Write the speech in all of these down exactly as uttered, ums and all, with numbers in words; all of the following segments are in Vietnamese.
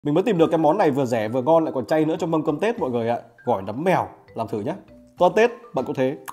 Mình mới tìm được cái món này vừa rẻ vừa ngon lại còn chay nữa trong mâm cơm Tết mọi người ạ. Gỏi nấm mèo, làm thử nhé. Toan Tết bạn cũng thế.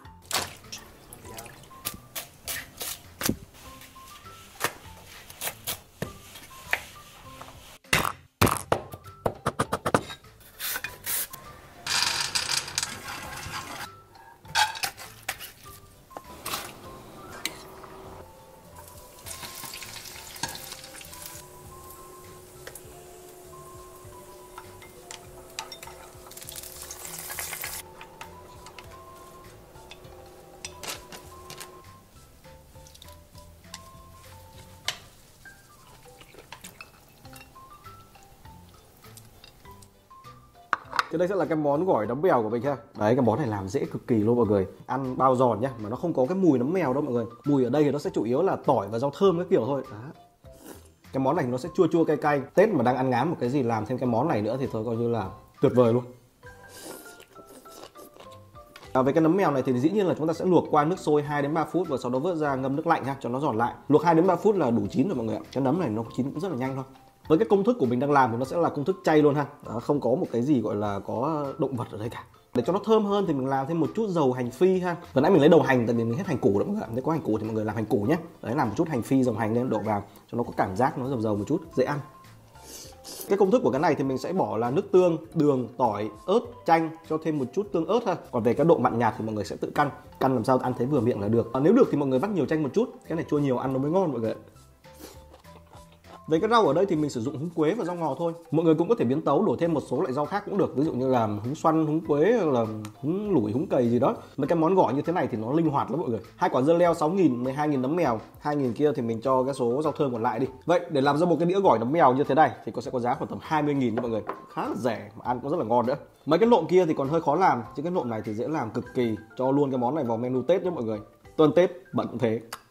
Thì đây sẽ là cái món gỏi nấm mèo của mình ha. Đấy, cái món này làm dễ cực kỳ luôn mọi người. Ăn bao giòn nhá, mà nó không có cái mùi nấm mèo đâu mọi người. Mùi ở đây thì nó sẽ chủ yếu là tỏi và rau thơm cái kiểu thôi. Đó. Cái món này nó sẽ chua chua cay cay. Tết mà đang ăn ngán một cái gì làm thêm cái món này nữa thì thôi coi như là tuyệt vời luôn. À, với cái nấm mèo này thì dĩ nhiên là chúng ta sẽ luộc qua nước sôi hai đến ba phút và sau đó vớt ra ngâm nước lạnh ha cho nó giòn lại. Luộc hai đến ba phút là đủ chín rồi mọi người ạ. Cái nấm này nó chín cũng rất là nhanh thôi. Với cái công thức của mình đang làm thì nó sẽ là công thức chay luôn ha. Đó, không có một cái gì gọi là có động vật ở đây cả. Để cho nó thơm hơn thì mình làm thêm một chút dầu hành phi ha. Vừa nãy mình lấy đầu hành tại vì mình hết hành củ đó mọi người. Nếu có hành củ thì mọi người làm hành củ nhé. Đấy, làm một chút hành phi dầu hành lên đổ vào cho nó có cảm giác nó dầu dầu một chút, dễ ăn. Cái công thức của cái này thì mình sẽ bỏ là nước tương, đường, tỏi, ớt, chanh, cho thêm một chút tương ớt ha. Còn về cái độ mặn nhạt thì mọi người sẽ tự căn, căn làm sao ăn thấy vừa miệng là được. À, nếu được thì mọi người vắt nhiều chanh một chút, cái này chua nhiều ăn nó mới ngon mọi người. Về cái rau ở đây thì mình sử dụng húng quế và rau ngò thôi. Mọi người cũng có thể biến tấu đổi thêm một số loại rau khác cũng được. Ví dụ như là húng xoăn, húng quế, hoặc là húng lủi, húng cầy gì đó. Mấy cái món gỏi như thế này thì nó linh hoạt lắm mọi người. Hai quả dưa leo sáu nghìn, mười hai nghìn nấm mèo, hai nghìn kia thì mình cho cái số rau thơm còn lại đi. Vậy để làm ra một cái đĩa gỏi nấm mèo như thế này thì có sẽ có giá khoảng tầm hai mươi nghìn nha mọi người. Khá là rẻ mà ăn cũng rất là ngon nữa. Mấy cái nộm kia thì còn hơi khó làm, chứ cái nộm này thì dễ làm cực kỳ. Cho luôn cái món này vào menu Tết nhé mọi người. Tuần Tết bận cũng thế.